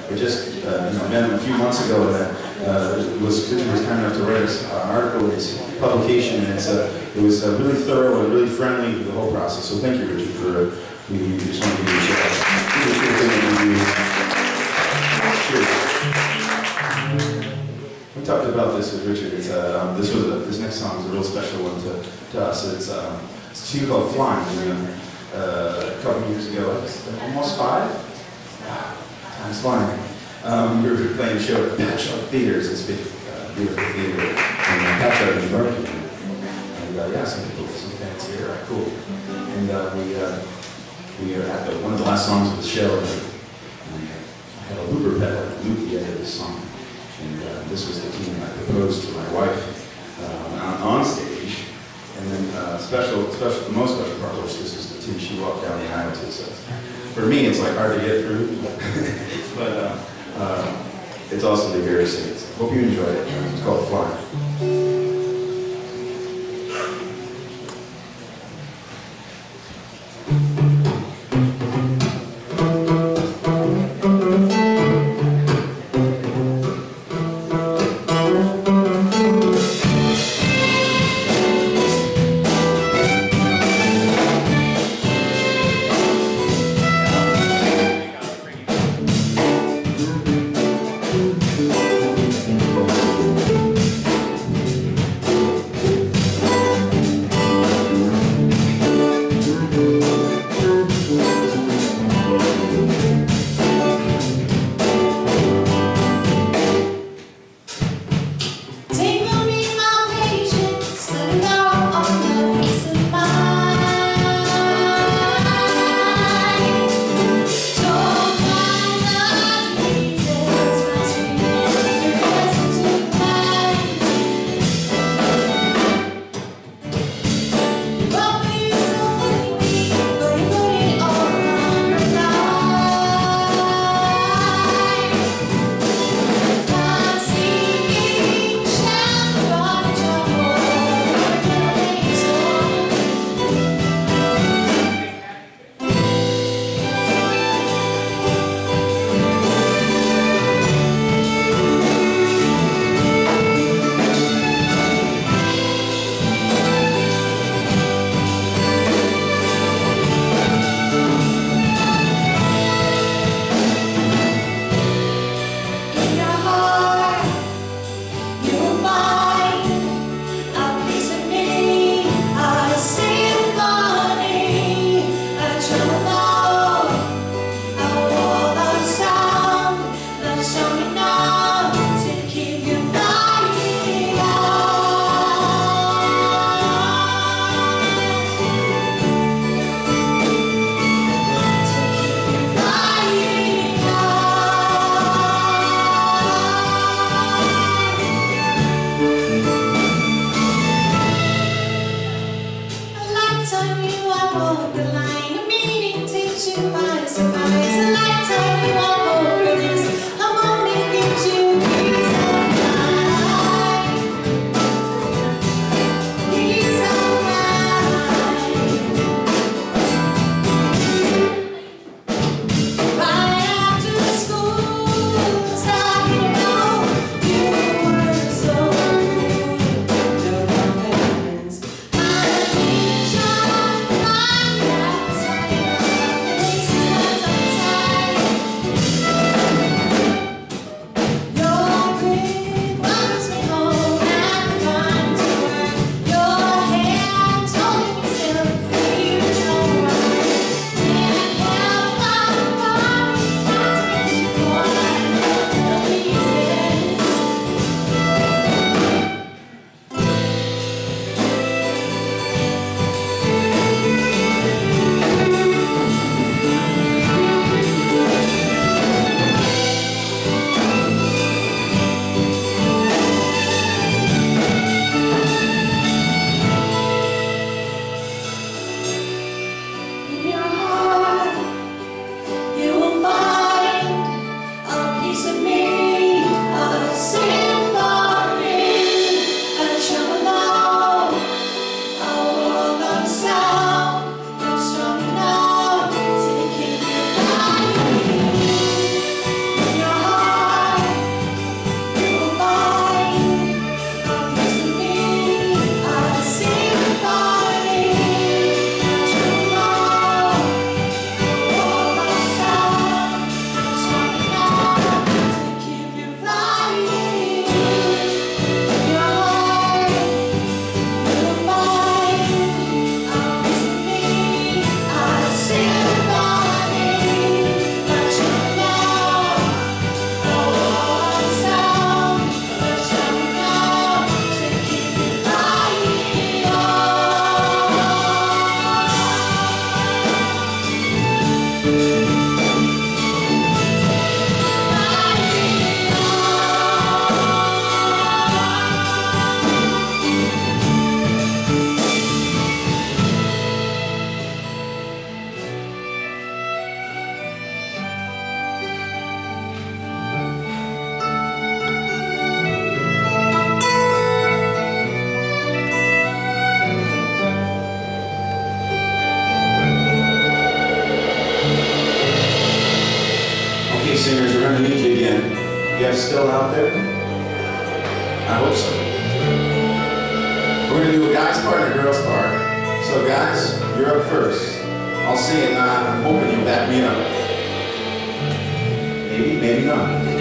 We just met him a few months ago, and Richard was kind enough to write us an article in his publication, and it was really thorough and really friendly with the whole process. So thank you, Richard, for we just want to give you a shout out. Cheers. We talked about this with Richard. This next song is a real special one to us. It's a tune called "Flying." A couple years ago, almost 5. Time's flying. We were playing a show at Beczak Theater. It's this big, beautiful theater in Beczak in Yonkers. And yeah, some fans here. Cool. And we are at one of the last songs of the show. And I had a looper pedal loop the end of this song. And this was the tune I proposed to my wife on stage. And then the most special part was this is the tune she walked down the aisle to. So for me, it's like hard to get through, but it's also the very same. So hope you enjoy it. It's called "Flying." singers, we're going to need you again. You guys still out there? I hope so. We're going to do a guy's part and a girl's part. So guys, you're up first. I'll sing it and I'm hoping you'll back me up. Maybe, maybe not.